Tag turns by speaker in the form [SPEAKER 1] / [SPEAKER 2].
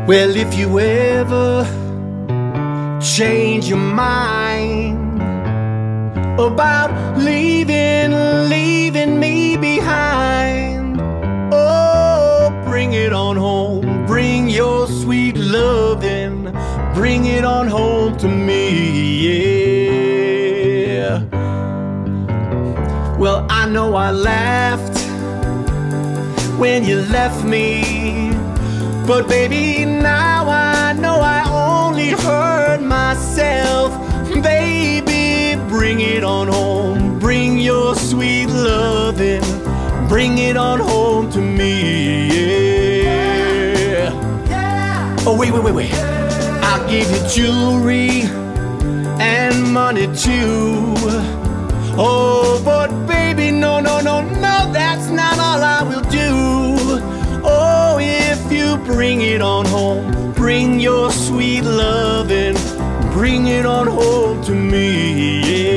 [SPEAKER 1] Well, if you ever change your mind about leaving me behind, oh, bring it on home. Bring your sweet loving, bring it on home to me, yeah. Well, I know I laughed when you left me, but baby, now I know I only hurt myself. Baby, bring it on home. Bring your sweet loving, bring it on home to me, yeah. Oh, wait. I'll give you jewelry and money too. Oh, but baby, no, that's not all I will do. Oh, if you bring it on home, bring your sweet loving, bring it on home to me, yeah.